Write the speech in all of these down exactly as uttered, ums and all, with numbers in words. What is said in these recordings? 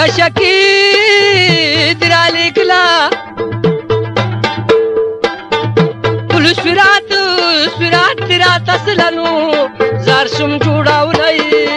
عاشقي درالي كلا كل سپرات سپرات درات اصلنو زار شم جوړاولای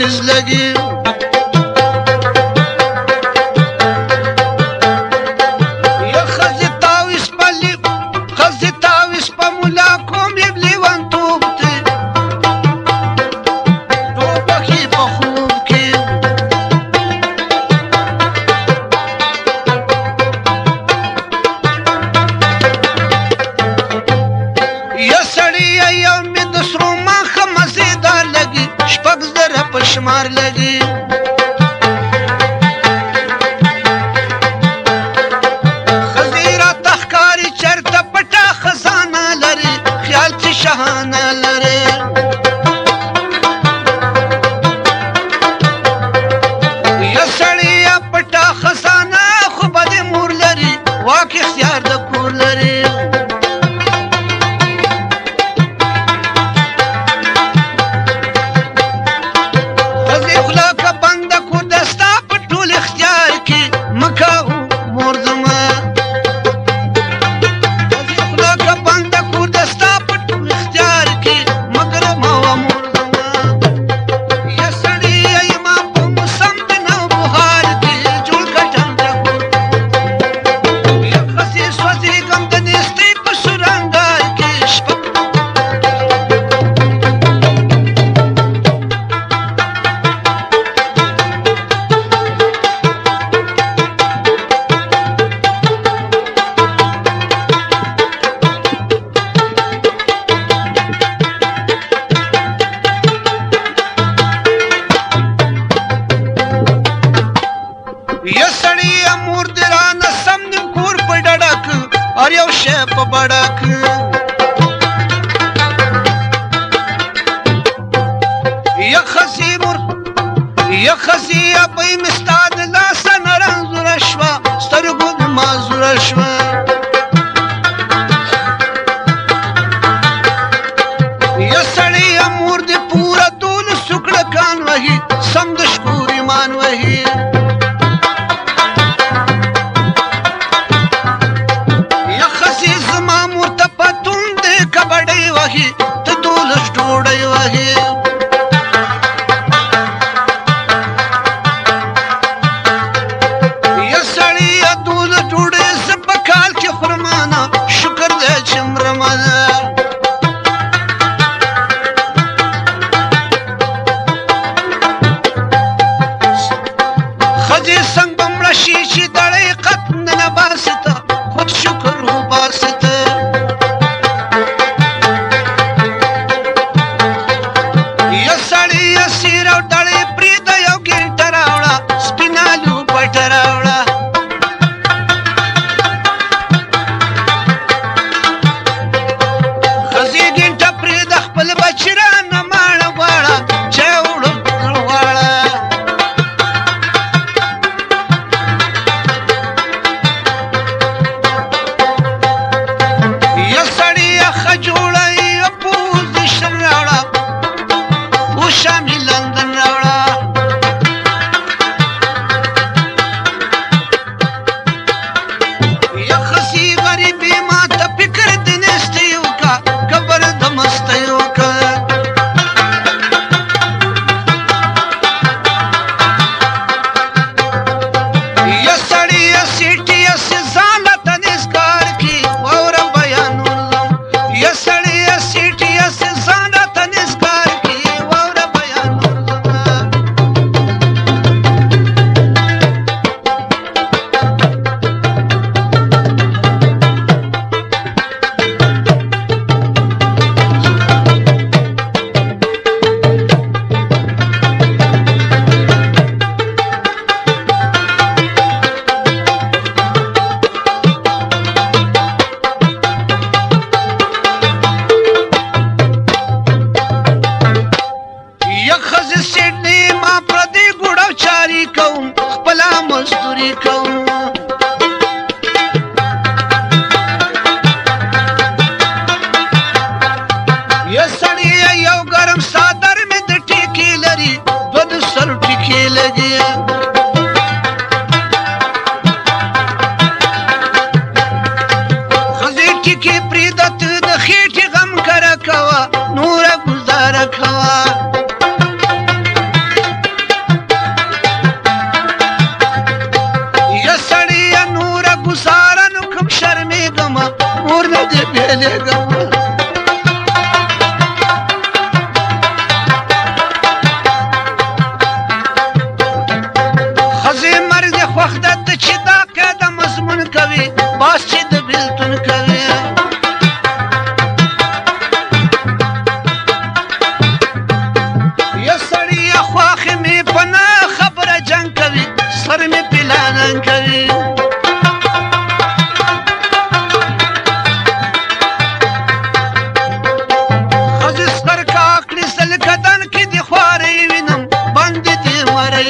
چیز لگی یا خزی تاویس پلی خزی تاویس پا ملا کوم یب لیوان توب تی توبکی پا خوب کی یا سڑی یا می دسرو ما خمزیدار لگی شپک زره پشمار لگی خزیرا تخکاری چرتا پٹا خزانه لري خیال چی شهانه لري یا سړی یا پټا خزانه خو به د مور لري واک اختیار د کور لري और यो शेप बड़क या खसी मुर या खसी अपई मिस्ताद ला सनरन जुरशवा स्तरगुद माजुरशवा या सड़ी अमूर दे पूरा दूल सुकड़ कान वही समदशकूर ईमान वही ته دولس ډوډۍ وهې یا سړی یا دولس ډوډۍ زه په کال کې خورمانه شکر دی چې مرمه ښځې څنګ به مړه شي چې دړۍ قط نه نباسي ته خود شکر وباسي ته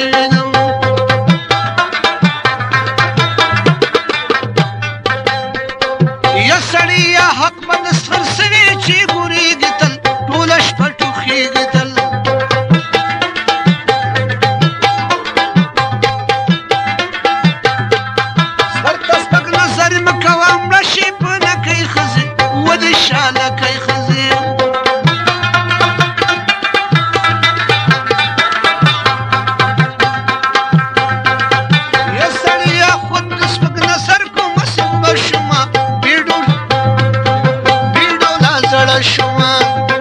وینم یا سړی یا حق بند سر سوي چې ګورېږي تل ټوله شپه ټوخېږي تل سر ته سپک نظر مه کوه مړه شي په نکۍ ښځې ودې شالکۍ ښځې یا سړی یا خود د سپک نظر کومه سپه شومه بیډو بیډو لا زړه شومه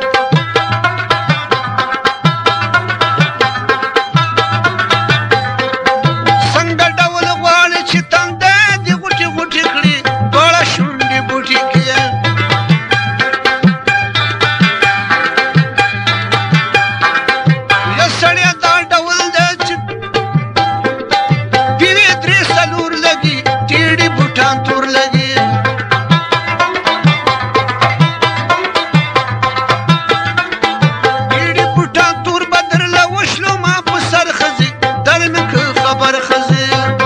څنګه ډول غواړې چې تنده دې غوټې غوټې کړي دواړه شونډې بوټې کړي یا سړیه دا ډول ده چې پیرې درې څلور لګي ټیډې بوټان تور لګي ټیډې بوټان تور به درله وشلو ما په سر ښځې در مې که خبر ښځې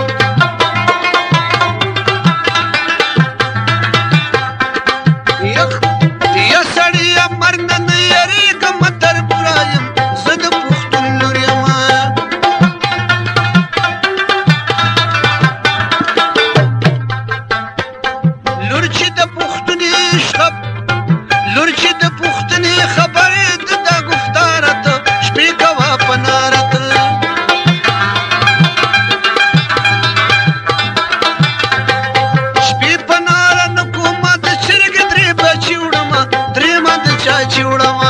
یا سړیه مرګ نه نه یېرېږم تر پوره یم زه د پښتون لور یم لور چې د پښتونې شخب لور چې د پښتنې خبرې د دا ګفتاره ته شپې کوه په ناره ته شپې په ناره نه کومه د چرګې درې بچي وړمه درېیمه د چاچي وړمه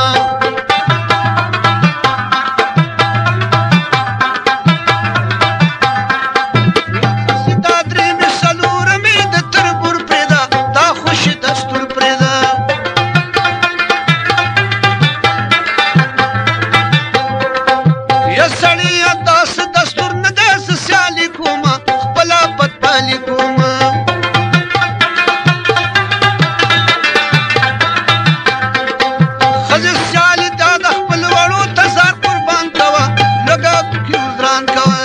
دا درېیمې څلورمې د تربور پرېږده دا خوشي دستور پرېږده یا سړیه داسې دستور نه دی زه سیالي کومه خپله بدپالي کومه ښځې سیالي دا د خپل وړو ته ځان قربان کوه لږه پکې وزران کوه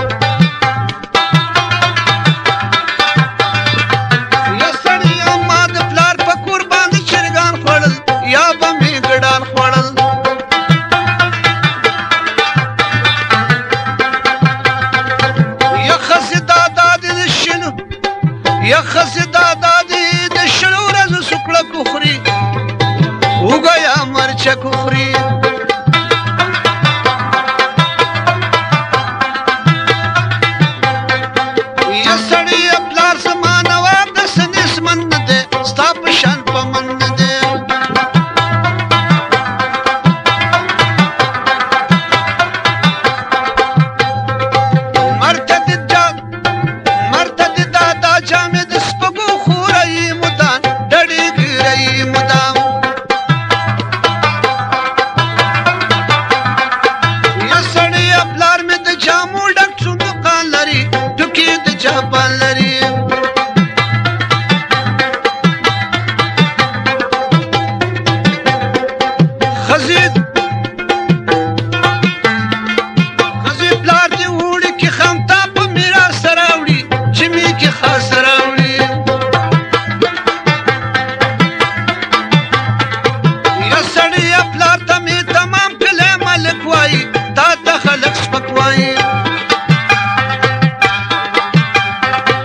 یا سړیه ما د پلار په کور باندې چرګان خوړل یا به مې ګډان خوړل یا ښځې دا دادې د شنو یا ښځې دا دادې د شلو ورځو سوکړک وخوري اوږه یا مرچک وخوري یا سړیه پلار زما نواب د سنېسمن نه دی ستا په شان په من نه دی مرته د جا- مرته د دادا جامې د سپږو خورهیي مدام ډډې ګیرهیي مدام یا سړیه پلار مې د جامو ډک صندوقان لري ټوکې د جاپان لري ښځې ښځې پلار دې وړي کې خامتا په میراث راوړي جمعې کې خاص راوړي یا سړیه پلار ته مې تمام کلی ملک وایي تا ته خلک سپک وایي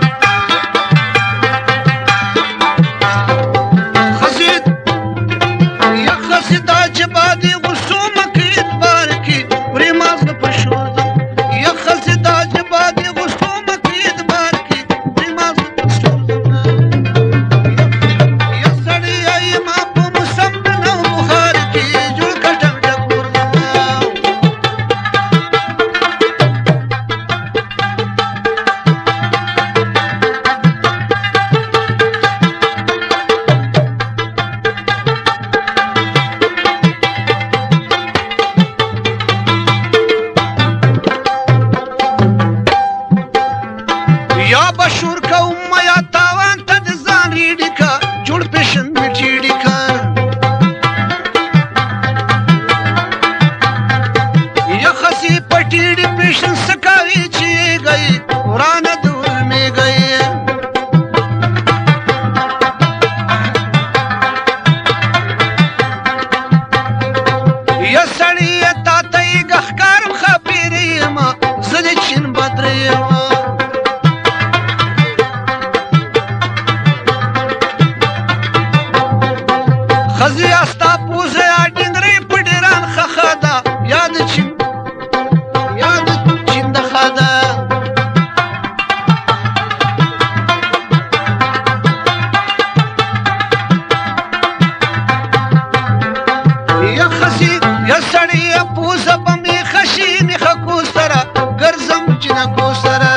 سړیه پوزه به مې خشي میخکو سره ګرځم جنکو سره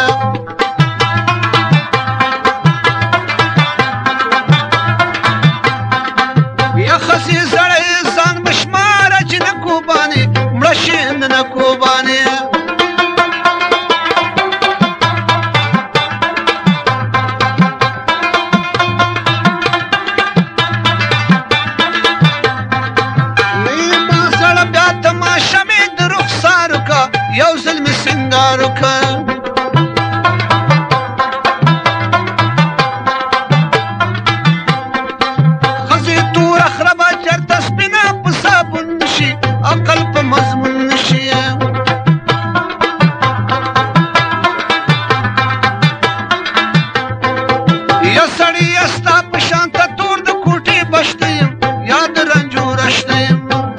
یا خسي زړی ځان مشماره جنکو باندې مړه شي ننکو باندې یو ځل مې سینګار وکړ ښځې توره خره به چېرته سپینه په صابون نشي عقل په مضمون نشي یا سړیه ستا په شانته تور د کوټې بشته یم یا د رنجو رشته یم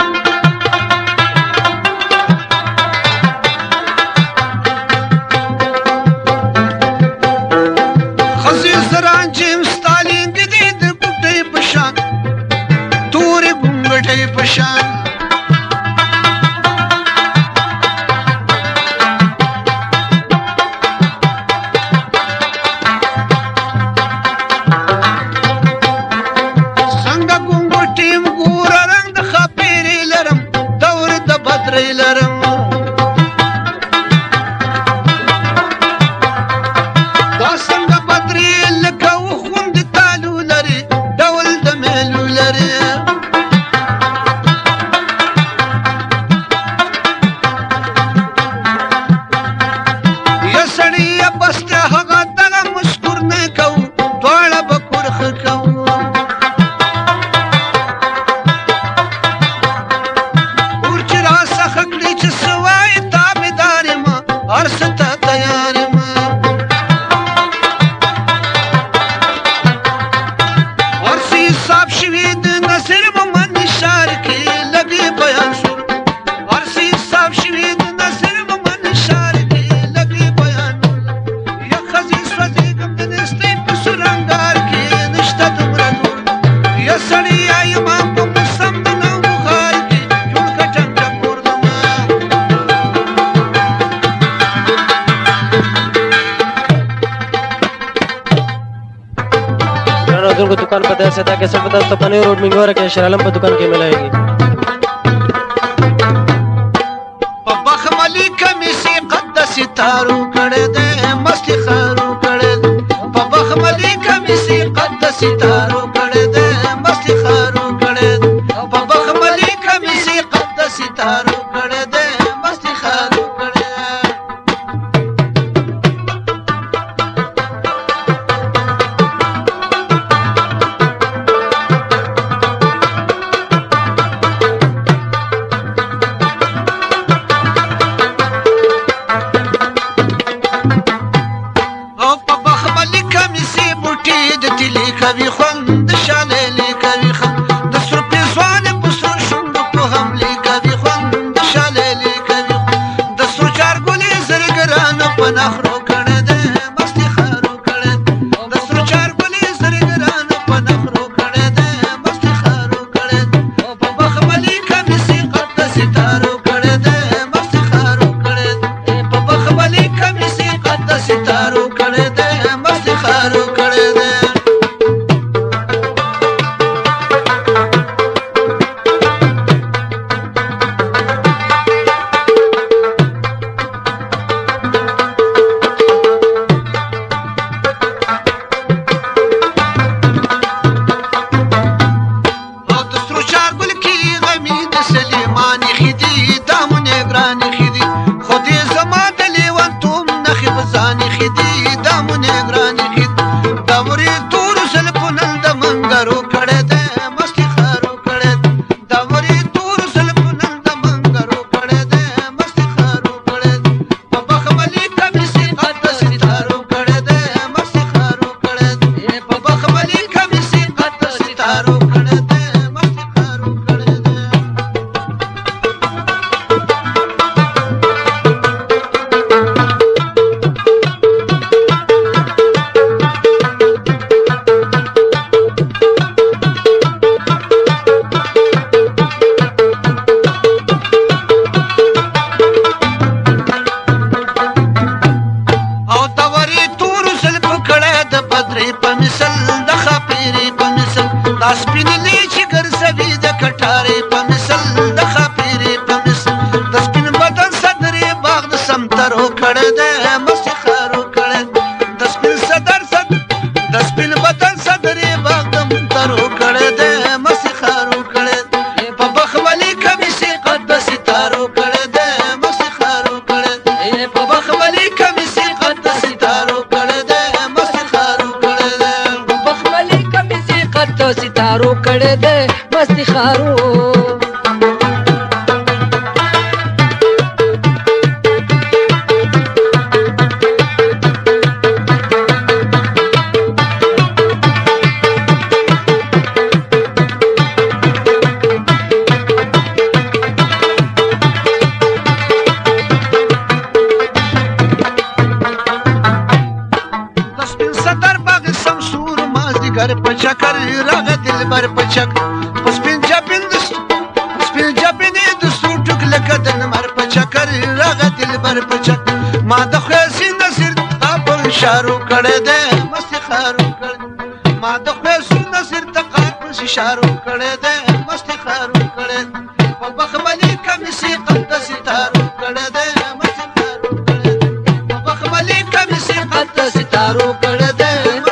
پشان څنګه ګونګټې یم ګوره رنګ د ښاپېرې لرم دور د بدرۍ لرم دا څنګه بدرې لکه وخوندې تالو لري ډول د میلو لري को दुकान पर दस था कैसे पता तो पनीर रोड मिंगोर के शरालम पर दुकान के मिलेगी बखमली कमीसी قدس तारू कड़े दे मस्ती खारू कड़े बखमली कमीसी قدس तारू कड़े दे मस्ती खारू कड़े बखमली कमीसी قدस तारू कड़े दे मस्ती खारू कड़े کوي خوند شاله کوي خوند د سر په ځوان په سر شوند په هم کوي خوند کړه دې مستي خارو کړه د سپین صدر صد د سپین بدن صدرې باغ د منترو کړه دې مستي خارو کړه په بخملي کمیسي قد ستارو کړه دې مستي خارو کړه په بخملي کمیسي قد ستارو کړه دې مستي خارو کړه په بخملي کمیسي قد ستارو کړه دې مستي خارو گر پچکر راغ دلبر پچک سپین جبین د سپین جبین د سوټک لکه د نمر پچکر راغ دلبر پچک ما د خوسي نصر تاپ اشارو کړه دې مست خارو کړه ما د خوسي نصر تاپ اشارو کړه دې مست خارو کړه په بخملي کمیسي قد ستارو کړه دې مست خارو کړه په بخملي کمیسي قد ستارو کړه دې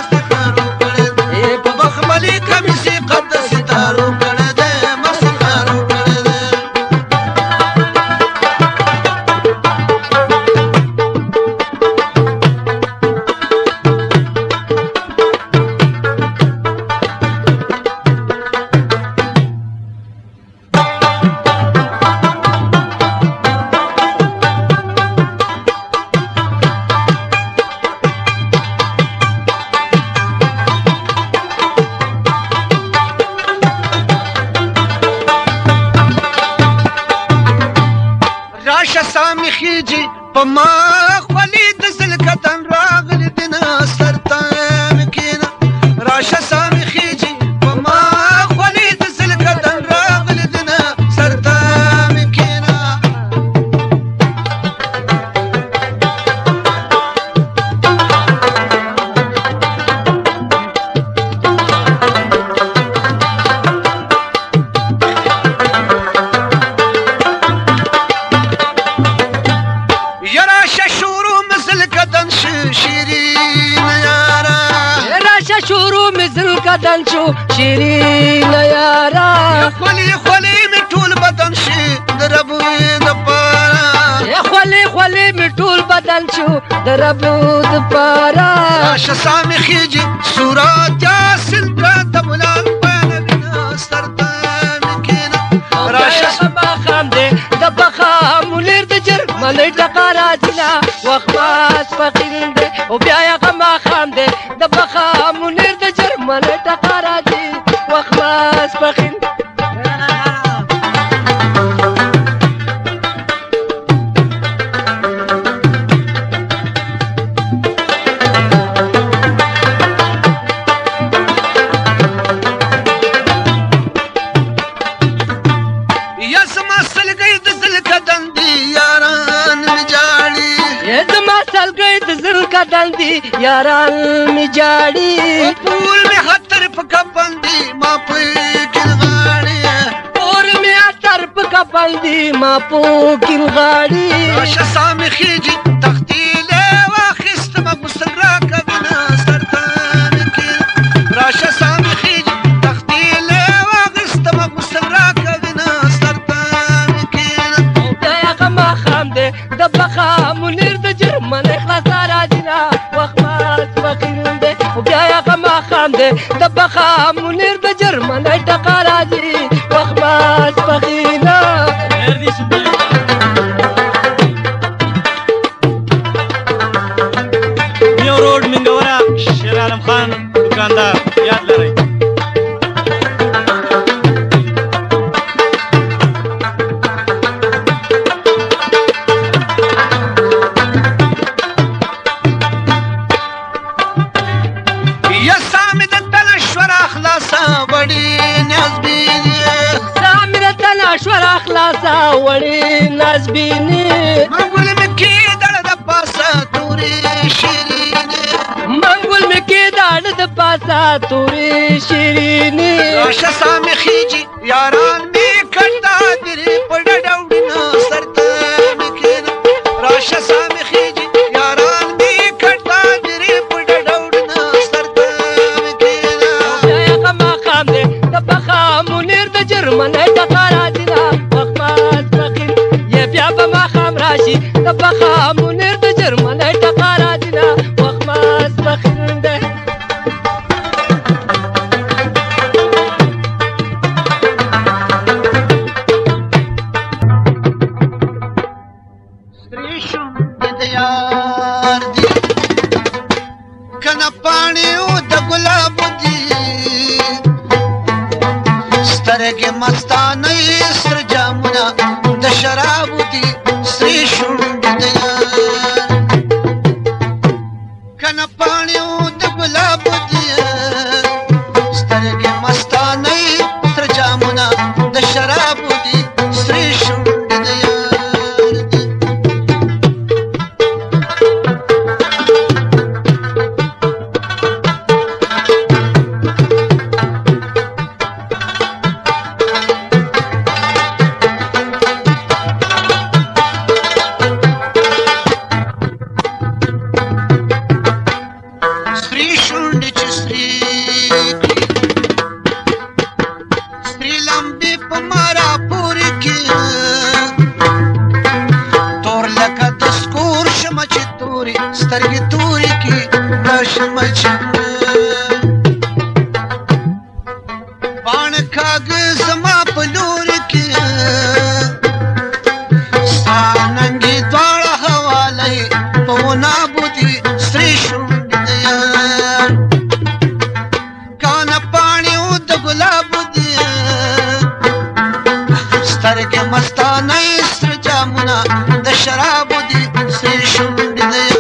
خيجي پما خولي د زلکتن راغلی دنا سرطان کینا راشه سامي خيجي پما خولي د زلکتن راغلی دنا سرطان کینا بدن شو شیرین یارا خولي خولي می ټول بدن شي د رب د پارا خولي خولي می ټول بدن شو د رب د پارا راشه سامي خيجي صورت یاسین د بلال پانا بنا سرطان کینا راشه ما خام دې د بخا مولر د جر ملې ټقارا جنا وخماس فقیر دې او بیا یا ما خام دې د بخا مولر د جر ملې ټقارا دې وخماس فقیر دندي یاران می جاړي پول می هتر پکا بندي ما پکل غاړي پور می هتر پکا بندي ما پکل غاړي راشه سامي خيجي تختيله واخست ما مسرا کبنا سرطان کې راشه سامي خيجي تختيله واخست ما مسرا کبنا سرطان کې دا یا ما خام دې د بخا منیر د جرمن اخلاص د بخا منیر د جرمن ټقا راځي وخماس فخینا نیو روډ منګورا شیر عالم خان دکاندار یاد لرئ خلاصا وړي نازبیني منګول مکی دړ د پاسه توري شیریني منګول مکی دړ د پاسه توري شیریني راشه سامي خيجي یاران می کټا درې پړ ډوډنا سرته مکینا راشه سامي خيجي د پخا منیر د جرمنۍ ټکا راځينه وخت ماسپښین دی سترګې مستانه سر جامونه د شرابو دي سرې شونډې د یار کنه پاڼې د ګلابو دي سترګې مستانه سر جامونه د شرابو دي سرې شونډې د یار دي سترګې تورې کې راشمه چې باڼه کاږه زما په لورې کې ستا ننګې دواړه حوالې په ونابو دي سرې شونډې د یار کانه پاڼې د ګلابو دي سترګې مستانه سره جامونه د شرابو دي سرې شونډې د یار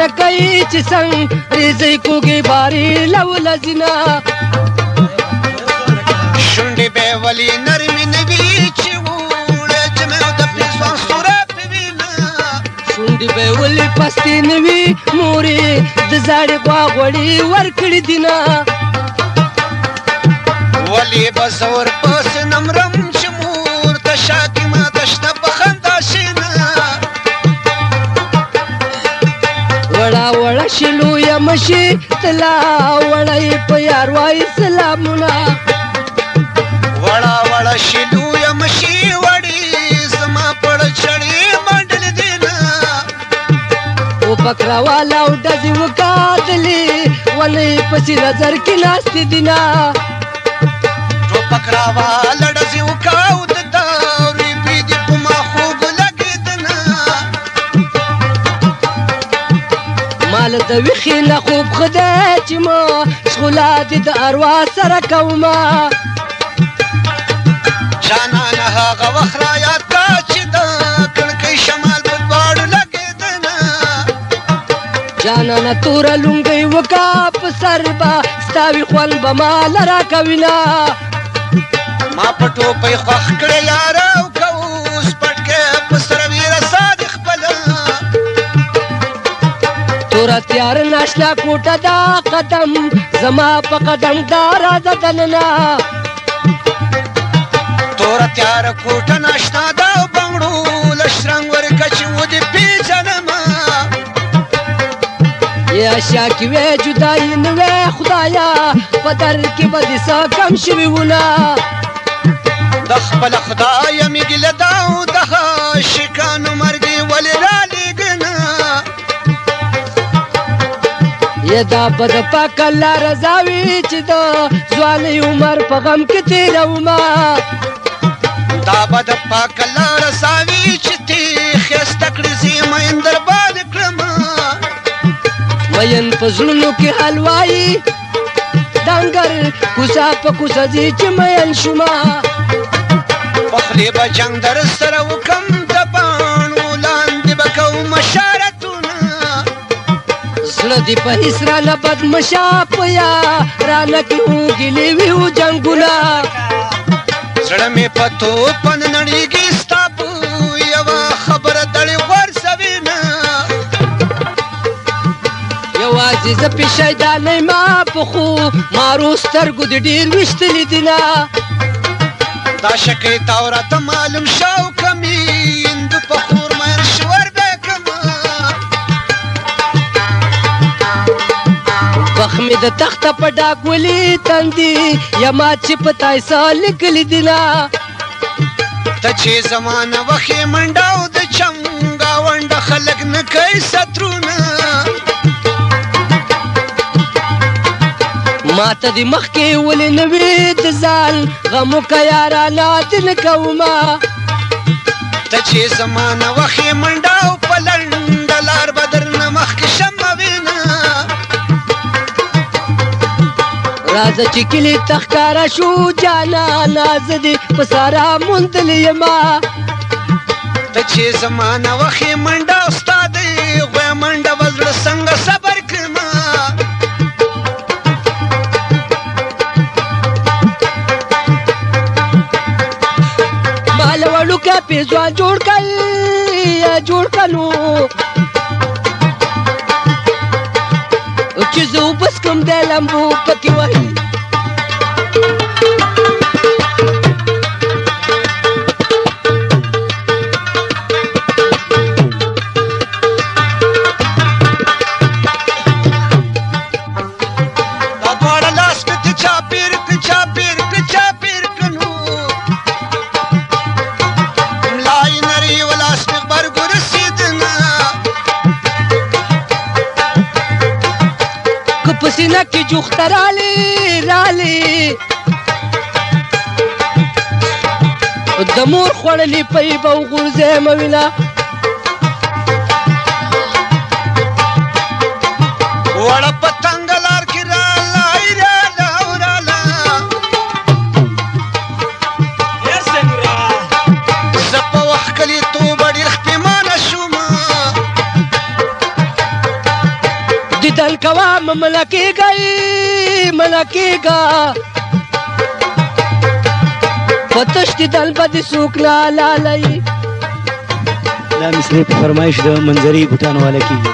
نه کوي چې څنګ ریزی کوږې باري لولزینا شونډې به ولې نرمې نه وي چې وړه جمع د پېزوان سوره پې وینه شونډې به ولې پستې نه وي مورې د زاړې غوا غوړي ورکړي دینه ولې به زه ورپسې نه مرم چې مور ته شاکي ماته شته په خندا شینه وړه وړه شلو یا مشي تلا وړی په یار وایي سلامونه وړه وړه شلو یا مشي وړي زما پړ چړې منډلې دینه او بکرا والا او ډزې وکاتلې ولې پسې نظر کې ناستې دینه ټوپک راواله ډزې وکاو د داورې بېدې په ما خوږ لګېدنه مال د ویښې نه خوب ښه دی چې ما ښکلا دې د اروا سره کومه جانانه هغه وخت رایاد کا چې د کړکۍ شمال په دواړو لګېدنه جانانه توره لونګۍ وکا په سر به ستا وي خوند به ما له راکوینه ما په ټوپۍ خوښ کړې یاره او که اوس پټکې په سره ویره سادې خپله توره تیار ناشنا کوټه دا قدم زما په قدم دا راځه دننه توره تیاره کوټه ناشنا ده او بنګړو لږ رنګ ورکه چې ودې پېژنمه یا شاکي وې جدایي نه وې خدایا په در کې به دې څه کم شوي وونه د خپله خدایه مې ګیله ده او د عاشقانو مرګ یې ولې رالېږنه یا دا به د پاک الله رضا وي چې د ځوانۍ عمر په غم کې تېرومه دا به د پاک الله رضا وي چې تې ښایسته کړې زه یې مین درباد کړمه مین په زړونو کې حلوایي ډنګر کوڅه په کوڅه ځي چې مین شومه په خولې به جنګ در سره وکم د پاڼو لاندې به کوم اشارتونه زړه دې په هېڅ رانه بد مشه په یارانه کې وګیلې وي و جنګونه زړه مې په توپه نه نړېږي ستا په یوه خبره دړې غورځوینه یوازې زه پې شیدانۍ ما په خو مارو سترګو دې ډېر ویشتلي دینه دا شکی تا راته معلوم شو که میندو په خور مین شور به کمه وخت مې د تخته په ډاک ولي تندي یما چې په تایسا لیکلي دینه ته چې زمانه وخې منډه او د چمګاونډه خلک نه کوي سترونه ماته دې مخکې ولې نه وې د ځان غمو که یارانه دې نه کومه ته چې زمانه وخې منډه او په لنډه لار به درنه مخکې شمه وینه راځه چې کلي ته ښکاره شو جانانه زه دې په سارا موندلې یمه ته چې زمانه وخې منډه او ستا دې غوی منډه به زړه څنګه صبر کړمه وړوکی پیزوان جوړ کړ جوړ کړو چې زه وبس کوم د لمبو پکې وایي دا دواړه لاس مې ته چاپېر کړ چاپېر کړ چاپېر کړنو سینه کې جوخته رالی رالی د مور خوړلې پۍ به وغورځې موینه وړه په تنګه لار کې راله راله راله زه په وخت کلیتوبه ډېر ښپېمانه شومه دیدن کوام ملکیگا ملکیگا پتش دیدن بدی سوک لالالی دا مثلی په فرمایش د منظري بوټانو والا کېږي.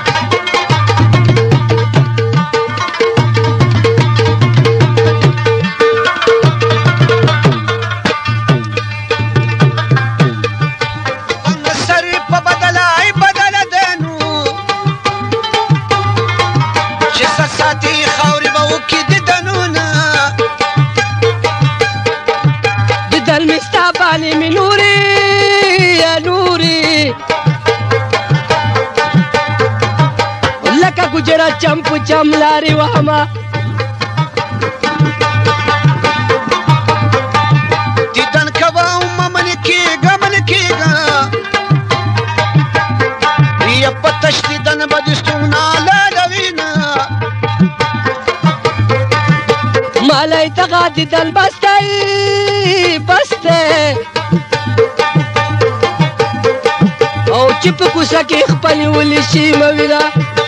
गुजरा चंप चमलारी वहमा دیدن کوام من کېږه من کېږه یا پتش دیدن بدستونه لاړوینه مالای تغا دیدن بستی بستی او چې په کوڅه کې خپلې ولسي مویله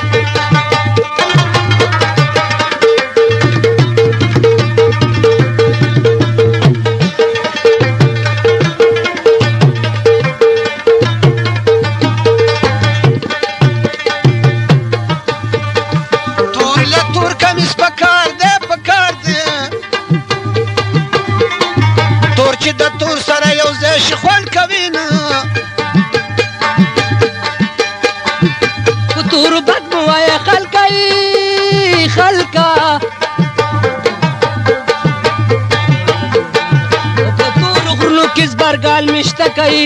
برگال مشته کوي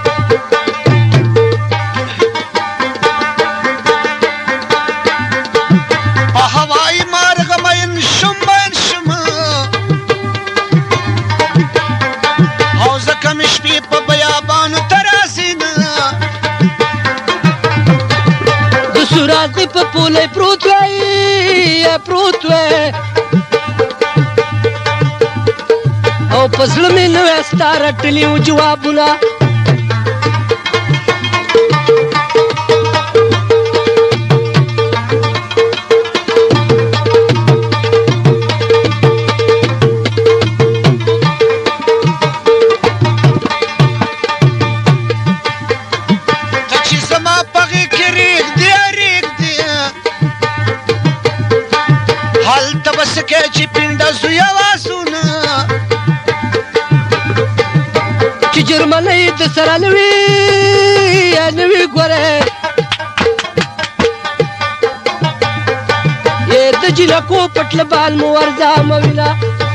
په هوای مارغ مین شم مین شم او ځکه مې شپې په بیابانو ته راځي نه د سورازي په پوله پروت وی پروت وی او پزړه مې نوې ستا رټلي وو جوابونه ته چې زما په غېږ کې رېږدې رېږدې هلته به څه کوې چې پنډه زوی اوازونه چې جرمنۍ د سره نوي نوي ګورې یې د جلکو پټلبال مو ورځه مویله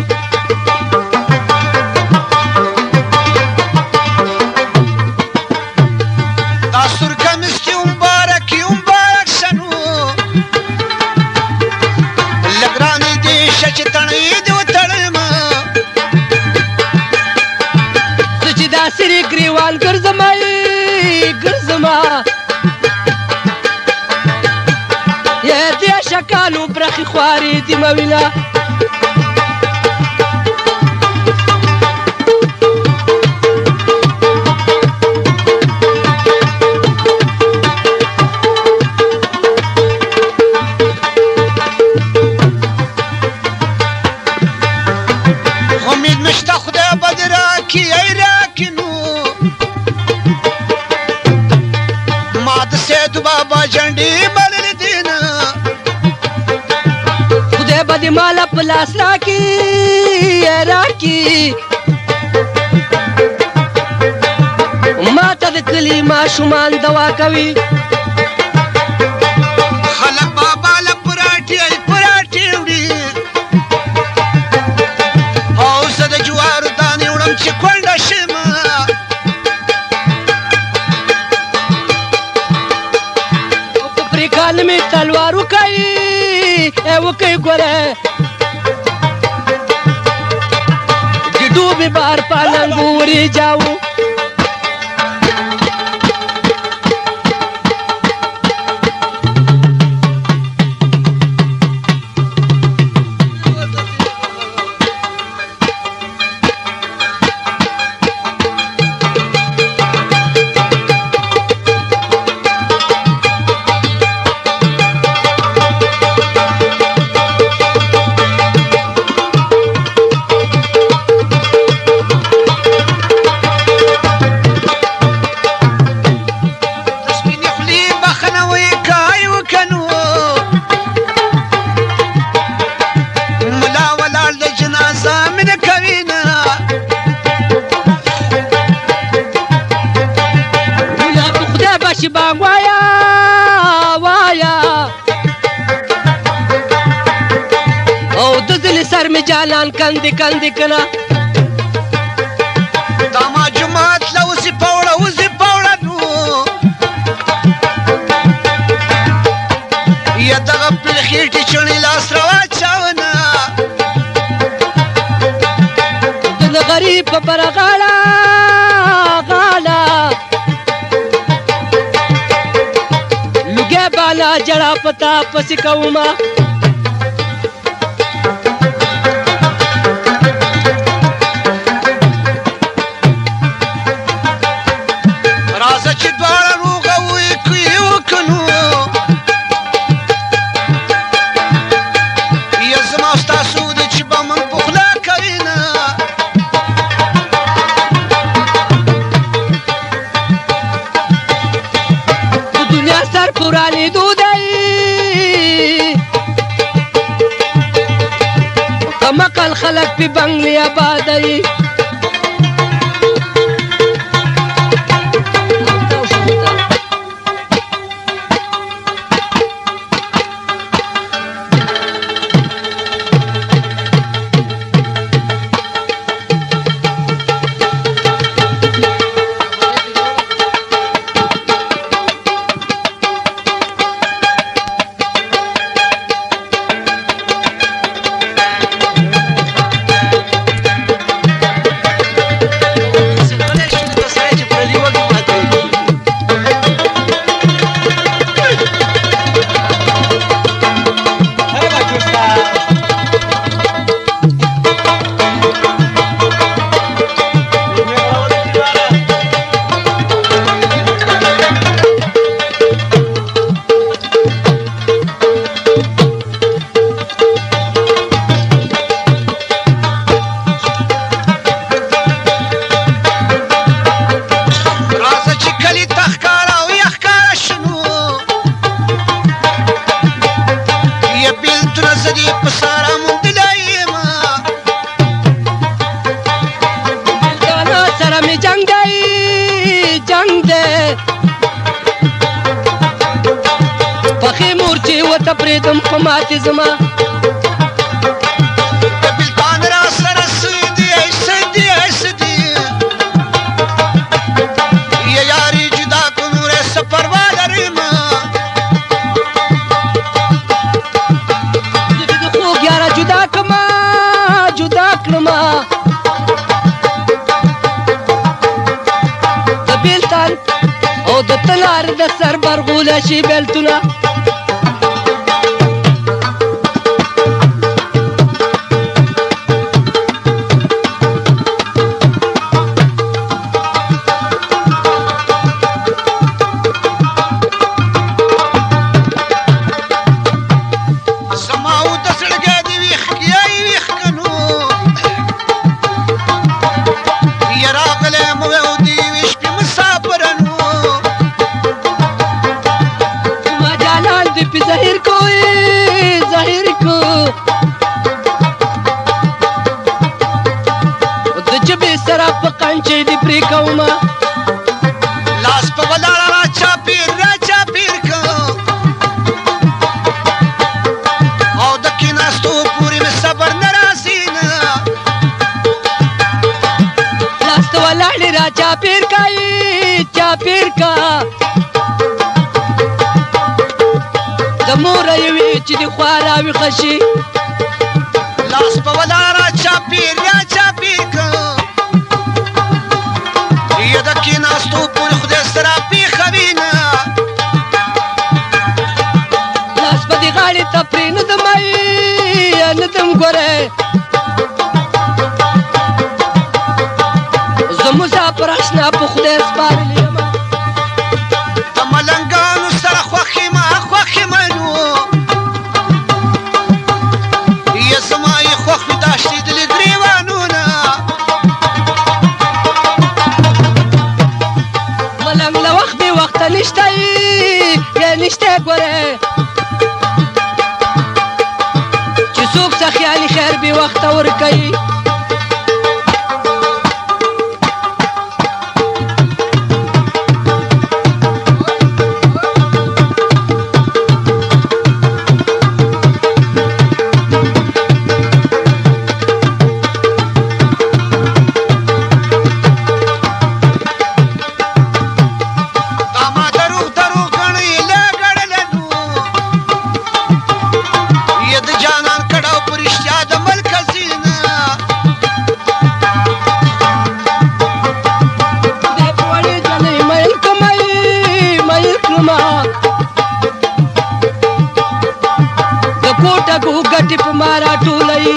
دا سور کمیس چې مبارک یې مبارک شنو لږ رانږدې شه چې تڼۍ دې وتړمه سری گریوان ګرځما ګرځما یا دې شکانو برخي خواري دي مویلا امید مشته خدای بد راکړي ای راکړي نو ما د سید بابا جنډې بللې دي نه خدای به دې ماله په لاس راکړي راکړي ما ته د کلي ماشومان دوا کوي خلک بابا له پراټې ای پراټې وړي او زه د جوارو دانې وړم چې کونډه شم په پرې کال مې تلوار وکوي وکوي ګوره ګډو مې بار پالنګو ورې جاو سر می جانان کندې کندې کنه دا ما جماعت له وزې پوړه وزې پوړه نو یا دغه پلخېټې چڼې لاس راواچونه د غریب په بره غاړه غاړه لوګی بالا جړه پتا پسې کومه راځه چې دواړه روغه وکړي وکنو یا زما ستاسو ده چې به من پخلا کوي نه د دنیا سر پورانېدو دی کمقل خلک پې بنګلې آبادوي پریدم په ماتې زما د بلتان را سره سدي سدي سدي یا یاري جدا کو نور سفر والرم د خوږ یاره جدا کما جدا کړما د بلتان او د تلار د سر برغوله شي بلتونه لاس په ولاړه را چاپیر را چاپیر کو او د کیناستو پورې مې صبر نه راځي نه لاس ته ولاړې را چاپیر کوي چاپیر کا د موره یوې چې د خوا راویښه شي لاس په ولاړه را چاپیر را چاپیر کو یا د کیناستو پورې خدای سره پیښوي نه لاس په دې غاړې ته پرې نه دم نه دم ګوره زه مسافر اشنا په خدای سپارلی یم د ملنګانو سره خوښ یم خوښ یم نو یا زما یې خوښ وي دا شتېدلي ګریوانونه ملنګ له وخت بې وخته نشته یا نشته ګوره چې څوک څه خیالي خیر بې وخته ورکوي کوټه ګو ګټې په مارا ټولوي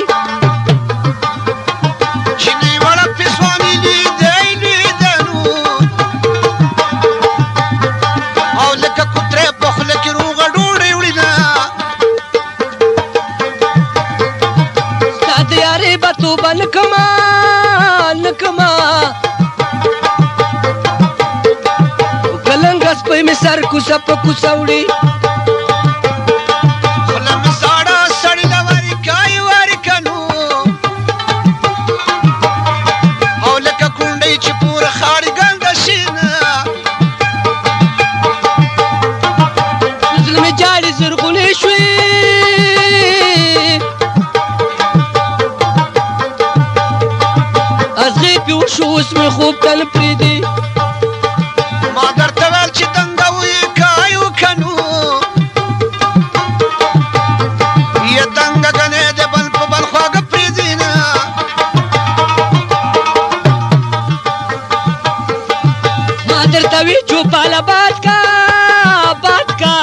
چینی وړه پیسواني لیدی لیدنو او لکه کوترې په خوله کې روغه ډوډۍ وړینه ستا د یارې به توبه نه کړمه نه کړمه کلنګه سپی مې سر کوڅه په کوڅه وړي خوله مې ساړه سړي له وریکای وریکنو او لکه کونډۍ چې پوره خاړې ګنګه شینه زړه مې جاړې زرغونې شوې ازغې پې وشو اوس مې خوب ته نه پرېږدي ما درته ویل چې دنګه وي کایو کنو یا دنګه ګنې د بل په بل خواږه پرېږدي نه ما درته وي چوپاله باد کا باد کا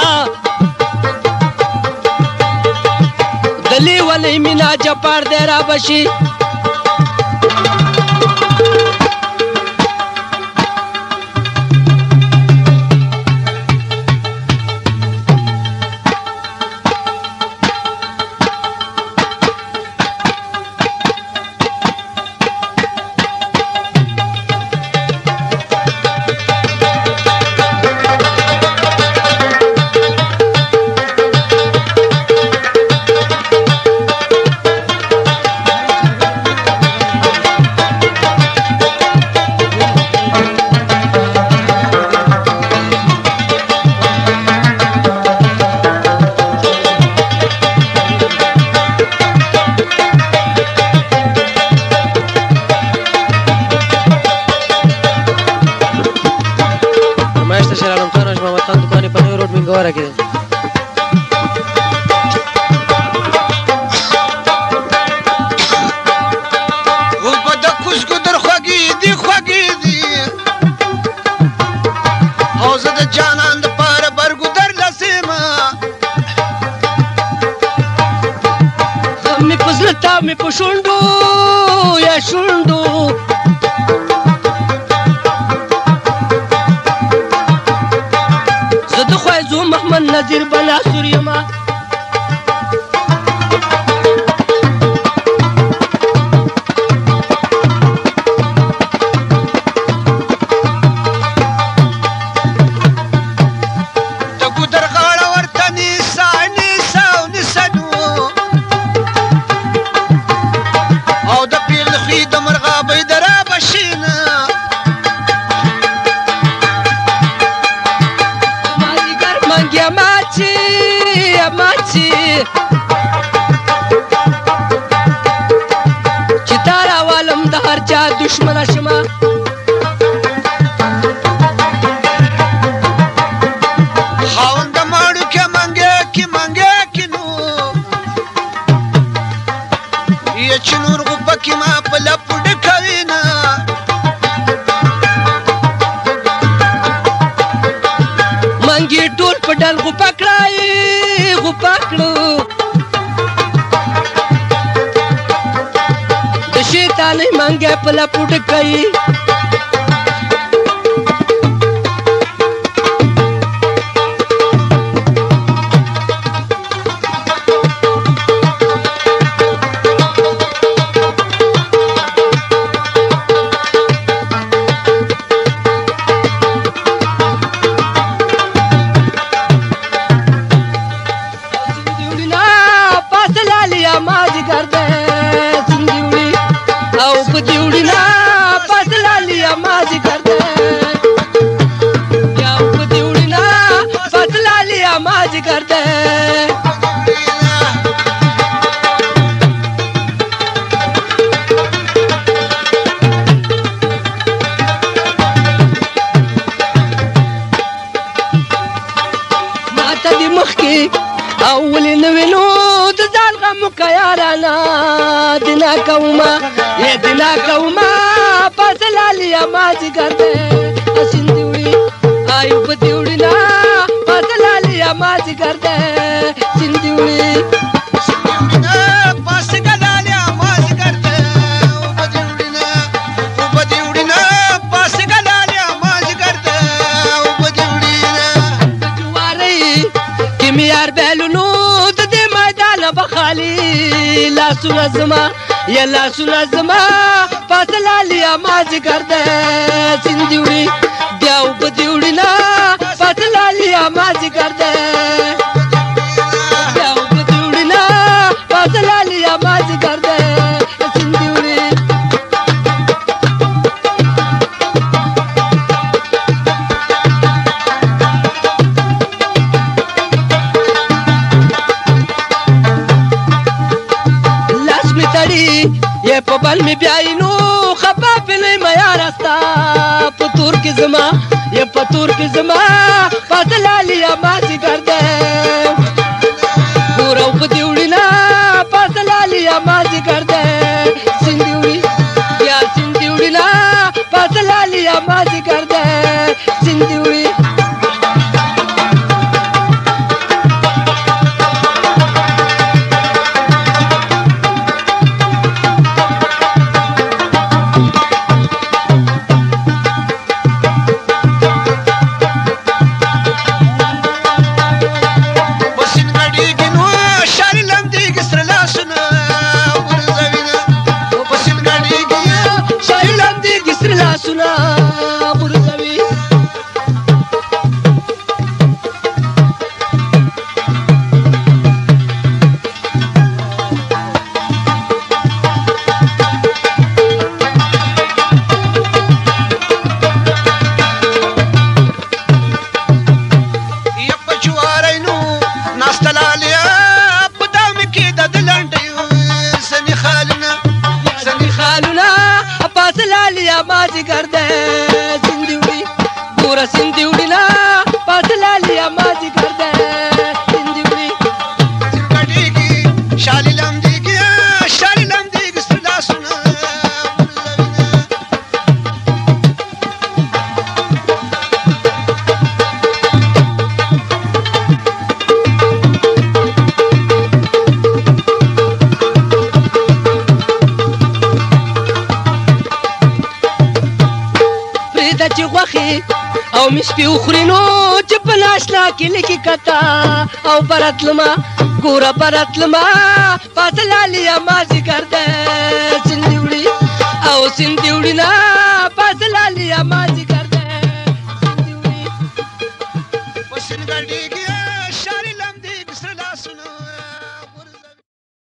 د لیونۍ مینا جپار دی را بشي ګوره کې اوبه د کوزګو در خوږې دي خوږې دي او زه د جانان دپاره برګو در لسیمه غم مې په زړه تا مې په شونډو یا شونډو زه د خویزو محمد نظیر بناصر یمه د ګودر غاړه ورته نیسه نیسه او نیسنو او د پیغل خوی د مرغابۍ د رابشینه مازدیګر منګې ماچي ماچي چې تا راوالم د هر چا دشمنه شمه خاوند د ماړو کې منګې کې منګې کې نو یا چې نور غوپه کې ما په لپو ډکوي نه منګې ټول په ډل غوپه کړای غوپه کړو د شیطانۍ منګې په لپو ډکوي اولي نوینو د ځان غمو که یارانا دینا کوما یا دینا کوما پاسلالی اما جگر دے اسین دیوڑی آیو پا دیوڑی نا پاسلالی اما جگر دے سین دیوڑی لاسونه زما یا لاسونه زما پاتلالیا ما ذکر ده سیندې وړي بیا اوبه دې وړي نه پاتلالیا ما ذکر ده بیا اوبه دې وړي نه پاتلالیا ما ذکر ده سیندې وړي ये पबल में ब्याइनो खपा पिले मया रास्ता पतूर की जमा ये पतूर की जमा पतला लिया माजी कर दे पूरा उपदी उड़ी ना पतला लिया माजी कर दे सिंधी उड़ी या सिंधी उड़ी ना पतला लिया माजी कर दे सिंधी उड़ी माजी कर दे सिंधी उड़ी पूरा सिंधी उड़ी ना पतला लिया माजी कर दे सिंधी उड़ी सिरकड़ीगी शाली लमदीगी शाली लमदीगी सुना सुना چې غوښې او مشپې وخوري نو چې په ناشنا کې لکې کته او برتلمه ګوره برتلمه پاتلالیا ما ذکر ده سیندې وړي او سیندې وړي نه